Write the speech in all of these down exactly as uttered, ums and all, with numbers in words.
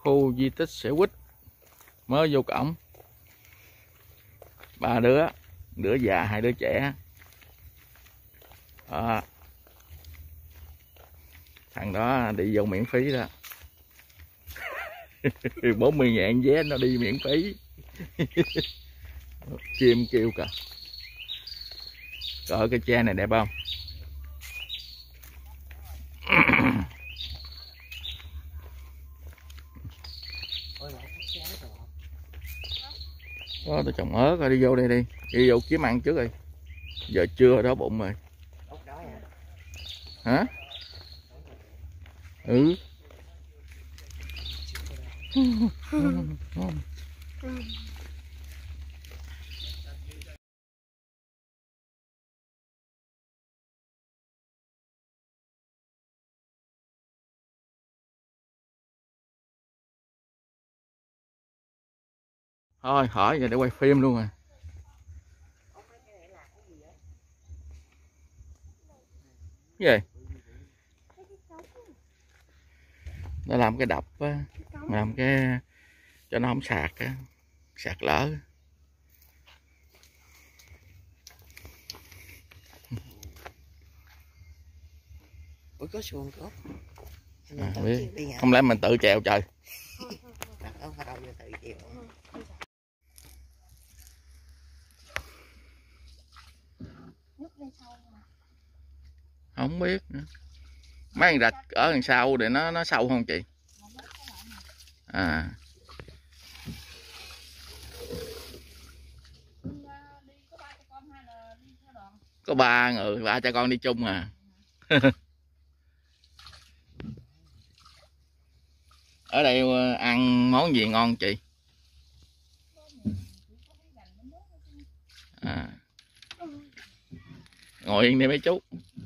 khu di tích Xẻo Quýt mới vô cổng. Ba đứa, đứa già hai đứa trẻ. Đó. Thằng đó đi vô miễn phí đó. bốn mươi ngàn vé nó đi miễn phí. Chim kêu kìa. Coi cái tre này đẹp không? Đó, tôi trồng ớt rồi, đi vô đây đi. Đi vô kiếm ăn trước đi. Giờ trưa đó bụng rồi. Hả? Ừ. Thôi hỏi giờ để quay phim luôn à. Cái gì? Nó làm cái đập á, làm cái cho nó không sạt á, sạt lỡ. Ủa có xuồng có. À, không lẽ mình tự chèo trời. Không biết nữa. Mấy con rạch ở đằng sau để nó nó sâu không chị? À. Có ba người, ba cha con đi chung à. Ở đây ăn món gì ngon chị? À. Ngồi yên đi mấy chút.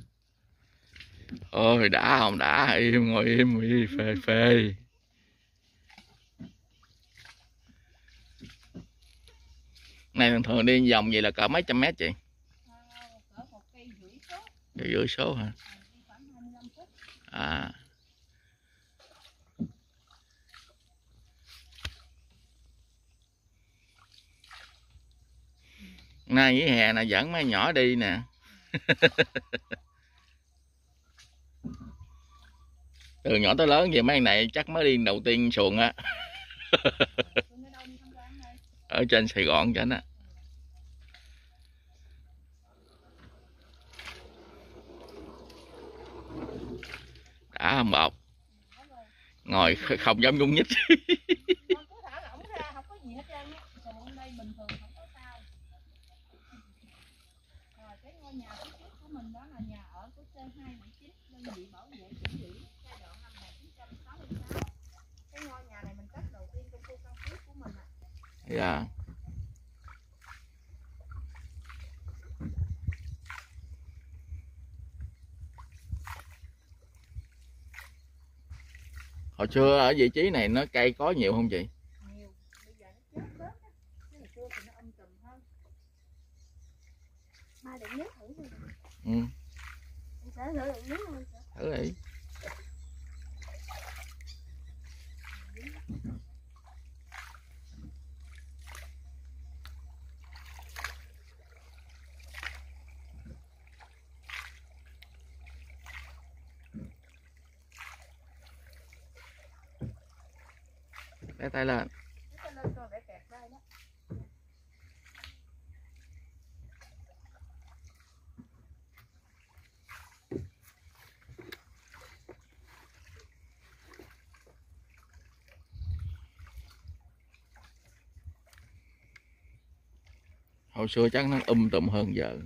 Ôi đã không đã, im ngồi im đi, phê phê. Này thường thường đi vòng vậy là cỡ mấy trăm mét chị? Cây rưỡi số hả? À. Nay nghỉ hè nè, dẫn mấy nhỏ đi nè. Từ nhỏ tới lớn vậy mấy này chắc mới đi đầu tiên xuồng á. Ở trên Sài Gòn cho nó. Đã không bọc. Ngồi không dám nhúc nhích. Dạ. Hồi xưa ở vị trí này nó cây có nhiều không chị? Nhiều. Bây giờ nó chết bớt á. Cái hồi xưa thì nó âm tùm hơn. Mai đựng nước thử thôi. Ừ. Em sẽ thử đựng nước không? Thử đi. Để tay lên. Hồi xưa chắc nó um tùm hơn giờ.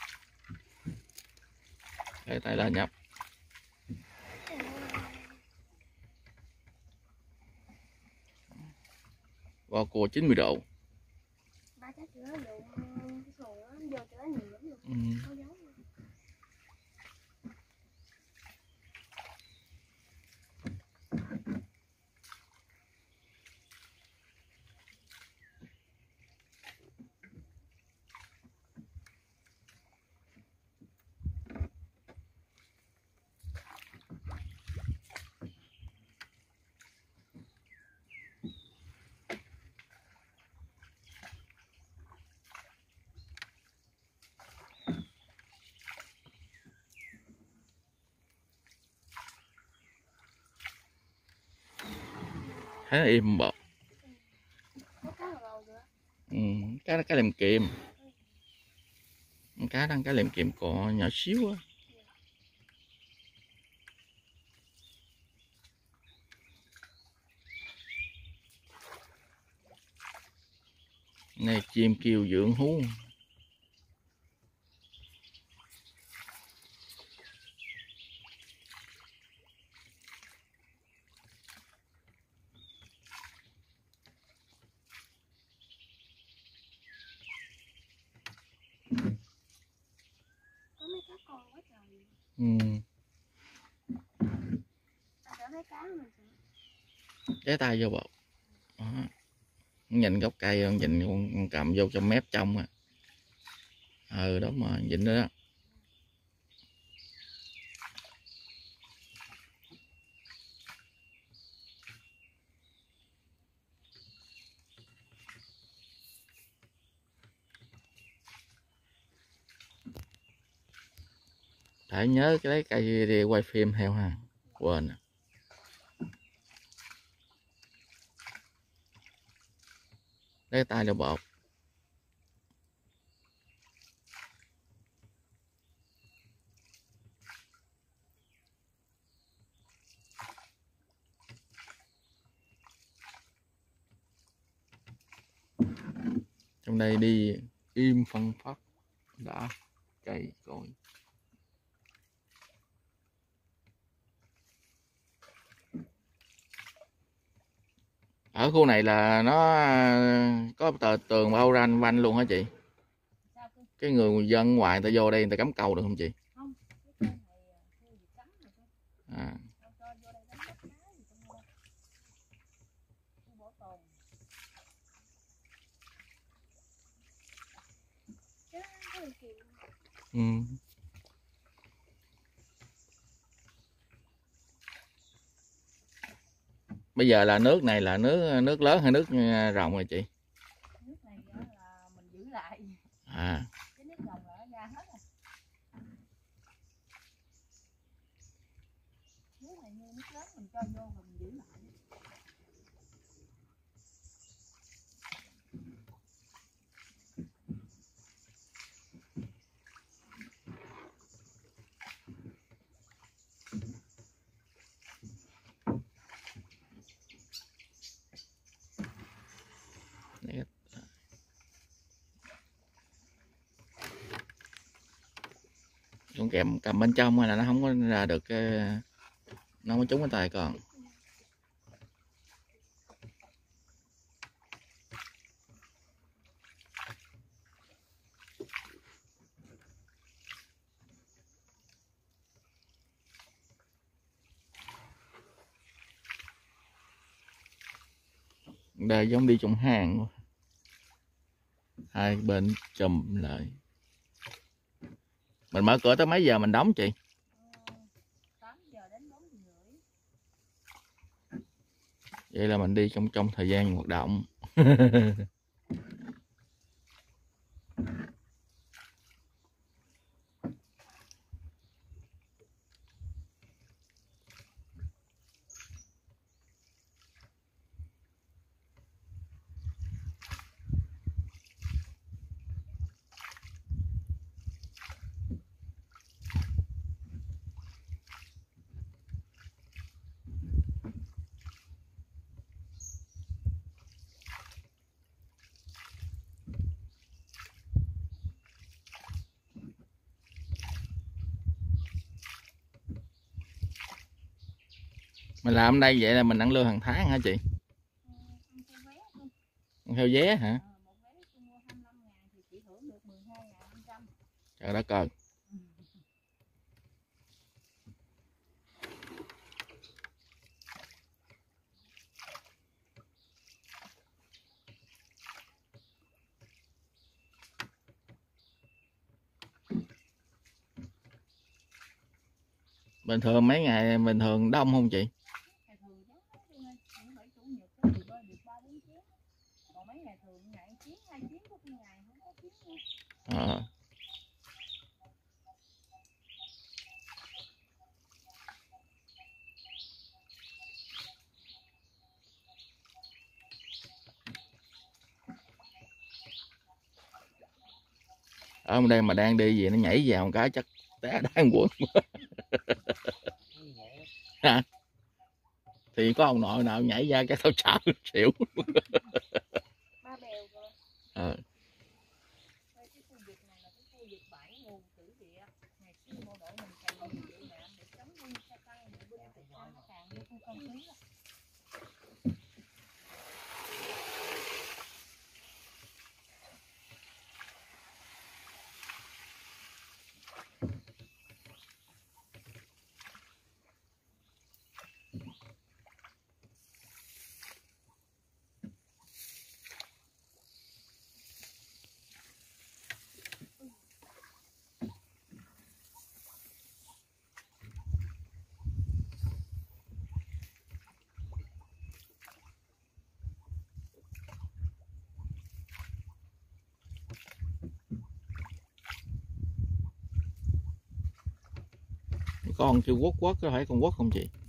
Để tay lên nhập. Vo cua chín mươi độ. Ừ. thấy nó im bọt. Có cá vào bầu nữa. Ừ, cá cá lem kiềm, cá đang cá lem kiềm cọ nhỏ xíu á. Này chim kêu dưỡng hú. Có mấy cá con quá trời. Ừ. Ta sợ mấy cá mình sợ. Trái tay vô bọt. Đó. Nhìn gốc cây không, nhìn con, con cầm vô trong mép trong à. Ừ đúng rồi, nhìn đó, đó. Phải nhớ cái lấy cây đi quay phim theo ha, quên à. Lấy tay vô bọt. Trong đây đi im phăng phắc đã cây cối. Ở khu này là nó có tờ tường bao ranh quanh luôn hả chị? Cái người dân ngoài người ta vô đây người ta cắm cầu được không chị? Không, cái này khu gì cấm rồi thôi. À. Đâu cho vô đây đánh bắt cá gì trong đây. Khu bảo tồn. Chứ có điều kiện. Ừ. Bây giờ là nước này là nước nước lớn hay nước rồng rồi chị? Nước này là mình giữ lại. À. Cái nước rồng là nó ra hết rồi. Nước này như nước lớn mình cho vô rồi mình giữ lại. Con kèm cầm bên trong là nó không có ra được cái, nó không có trúng cái tay còn. Đây giống đi trong hang, hai bên chùm lại. Mình mở cửa tới mấy giờ mình đóng chị? tám giờ đến bốn giờ rưỡi. Vậy là mình đi trong trong thời gian hoạt động. Mình làm ở đây vậy là mình ăn lương hàng tháng hả chị? Ừ, ăn theo vé thôi. Ăn theo vé hả? À, một vé tôi mua hai mươi lăm ngàn thì chỉ hưởng được mười hai ngàn năm trăm. Trời đất ơi. Bình thường mấy ngày bình thường đông không chị? Ngày thường chứ, những bảy chủ nhật thì bơi được ba bốn chuyến. Còn mấy ngày thường ngày chuyến, hai chuyến, có khi ngày không có chuyến luôn. Ờ. ở đây mà đang đi gì nó nhảy vào một cái chắc té đang quần. Hả? Thì có ông nội nào nhảy ra cái tao sợ xỉu. Ba bèo rồi. Ờ. Cái khu vực này là cái khu vực bãi nguồn thủy địa. Ngày xưa bộ đội mình cày nhiều địa mạng để chống binh xe tăng để binh Việt Nam nó càng vô khu căn cứ. Con kêu quất quất có phải con quất không chị?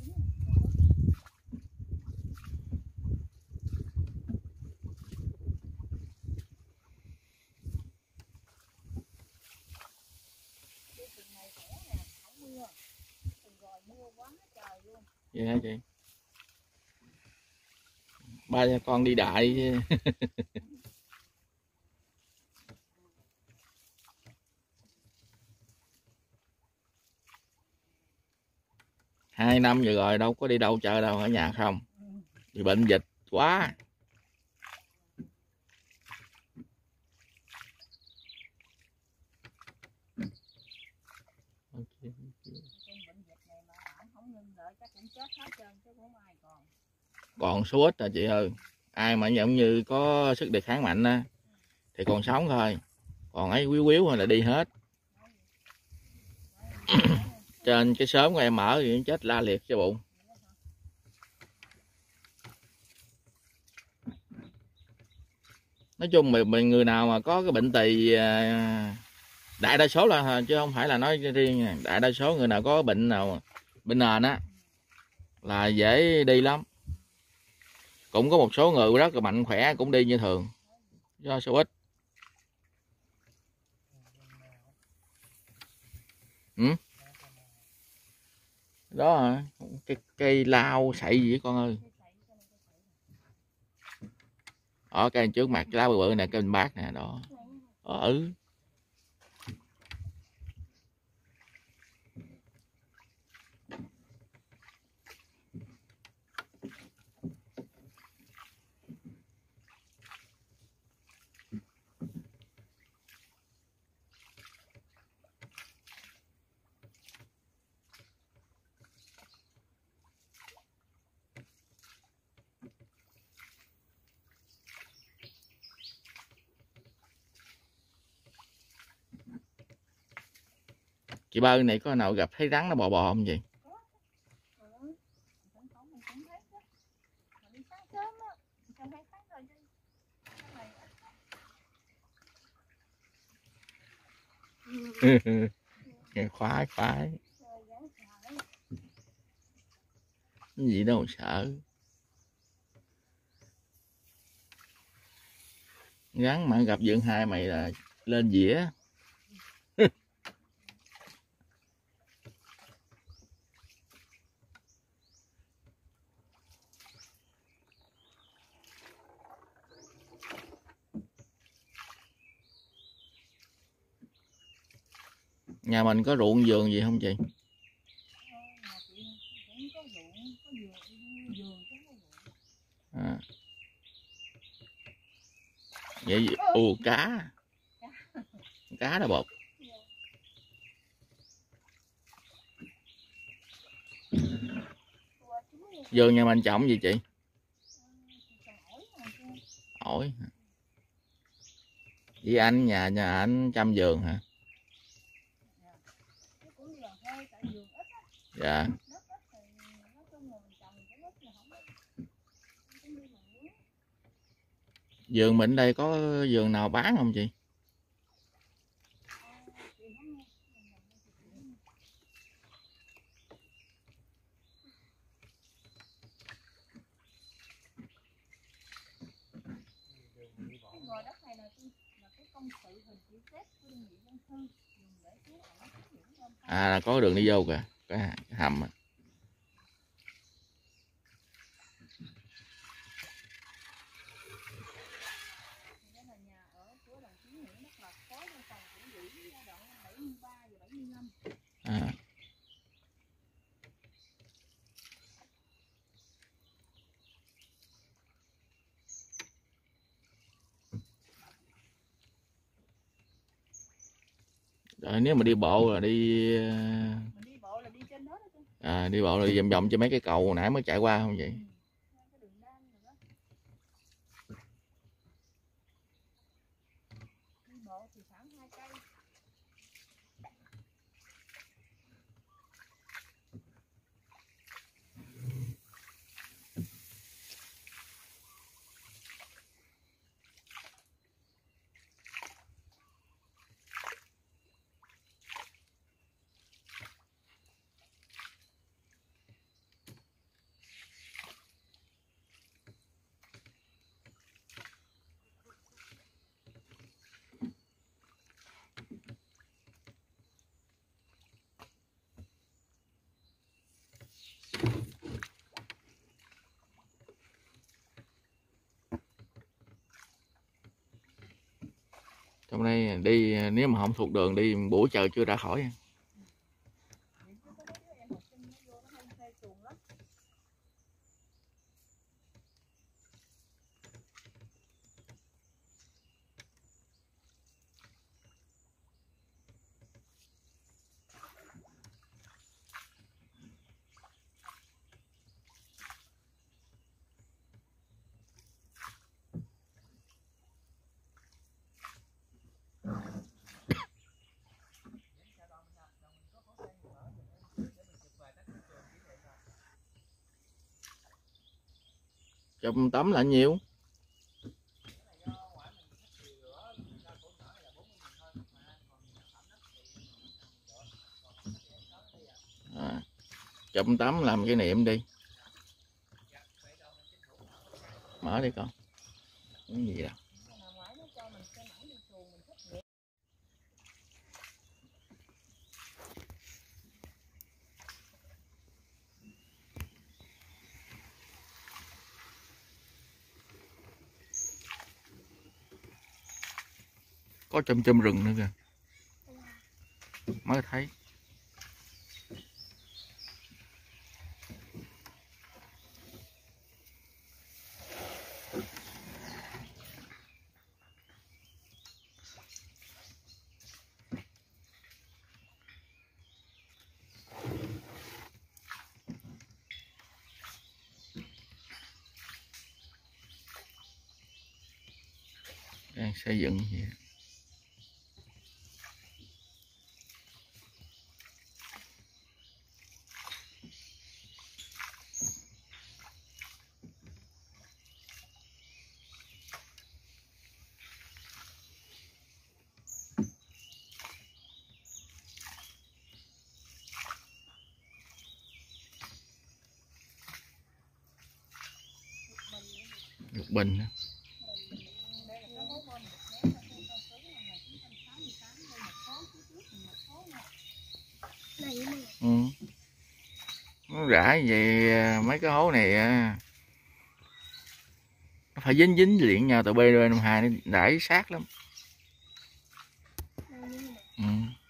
Vậy hả chị? Ba con đi đại chứ. Hai năm vừa rồi đâu có đi đâu chơi đâu, ở nhà không. Vì bệnh dịch quá. Còn số ít à chị ơi. Ai mà giống như có sức đề kháng mạnh á thì còn sống thôi. Còn ấy quýu quýu là đi hết. Trên cái xóm của em ở thì chết la liệt cho bụng. Nói chung mình người nào mà có cái bệnh tỳ, đại đa số là, chứ không phải là nói riêng, đại đa số người nào có bệnh nào bệnh nền á là dễ đi lắm. Cũng có một số người rất là mạnh khỏe cũng đi như thường, do số ít. Ừ? Đó hả? Cái cây lao sậy gì con ơi. Ở cây trước mặt lá bự bự nè, cây bát nè, đó. Ờ, ừ. Chị Bơ này có nào gặp thấy rắn nó bò bò không vậy? Nghe khoái khoái. Cái gì đâu sợ. Rắn mà gặp Dượng Hai mày là lên dĩa. Nhà mình có ruộng vườn gì không chị? À. Vậy ù cá. Cá đó bột. Vườn nhà mình trồng gì chị? Ổi. Với anh nhà nhà anh chăm vườn hả? Dạ. Vườn mình đây có vườn nào bán không chị? công sự hình chữ Z của đơn vị dân cư dùng để cứu ẩn những bom xăng. À là có đường đi vô kìa, cái hầm. Đó là nhà ở của đồng chí Nguyễn Đắc Lộc, phó văn phòng tỉnh ủy giai đoạn bảy mươi ba và bảy mươi lăm. À. Rồi nếu mà đi bộ là đi Mình đi bộ là đi trên đó đó chứ. à, đi bộ là đi vòng vòng cho mấy cái cầu hồi nãy mới chạy qua không vậy? Ừ. Cái đường đan rồi đó. Đi bộ thì khoảng hai cây. Trong đây đi nếu mà không thuộc đường đi buổi trời chưa ra khỏi. Vậy chứ có mấy đứa em học sinh nó vô nó hay thuê xuồng lắm. Trong tấm là nhiêu? À, trong tấm làm cái niệm đi. Mở đi con. Cái gì đâu. Có chum chum rừng nữa kìa. Mới thấy. Đang xây dựng gì? Lục Bình đó. Ừ. Nó rã về mấy cái hố này nó phải dính dính liền nhau tụi B năm hai nó đãi sát lắm. Ừ.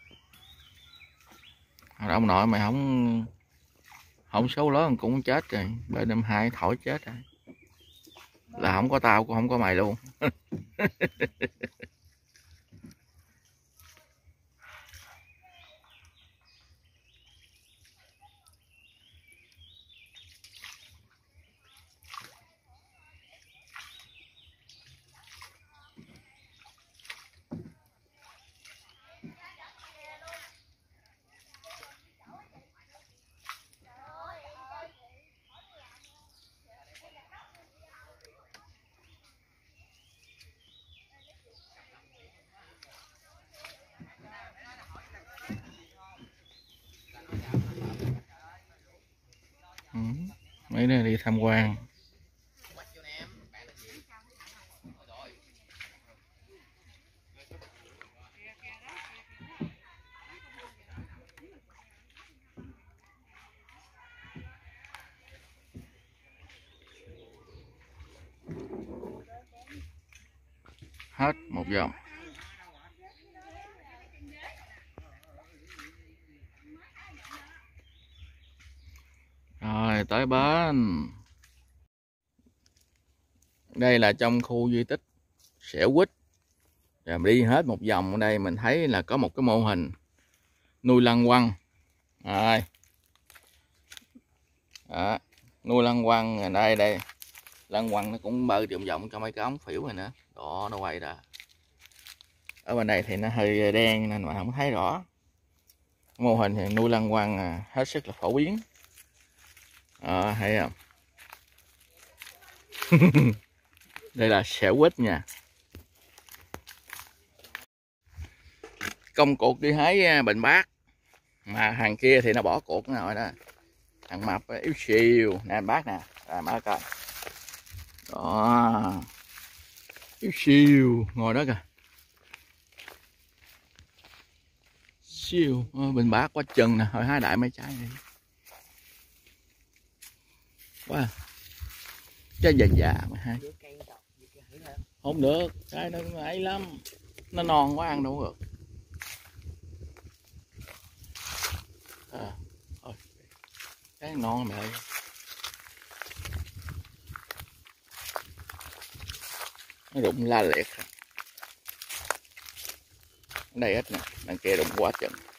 Hồi ông nội mày không không số lớn cũng chết rồi, B năm hai thổi chết rồi. Là không có tao cũng không có mày luôn. Ừ. Mấy đứa đi tham quan. hết một vòng. Rồi tới bến. Đây là trong khu di tích Xẻo Quýt. Rồi đi hết một vòng ở đây mình thấy là có một cái mô hình nuôi lăng quăng. Rồi. Đó, nuôi lăng quăng ở đây đây. Lăng quăng nó cũng bơi vòng vòng cho mấy cái ống phỉu này nữa. Đó, nó quay ra. Ở bên đây thì nó hơi đen nên mà không thấy rõ. Mô hình thì nuôi lăng quăng hết sức là phổ biến. Đó, thấy không? Đây là Xẻo Quýt nha. Công cuộc đi hái Bình Bát. Mà hàng kia thì nó bỏ cuộc rồi đó. Thằng mập yếu xìu. Nè bác nè. Rồi mở coi. Đó. Yếu xìu. Ngồi đó kìa. Siêu. Bình Bát quá chừng nè. Thôi hái đại mấy trái đi. Quá. Trái già già mà hai. Không được. Trái nó ấy lắm. Nó non quá ăn đâu được. À, thôi. Cái non mẹ ơi. Nó rụng la liệt. Ở đây ít nè, đằng kia rụng quá chừng.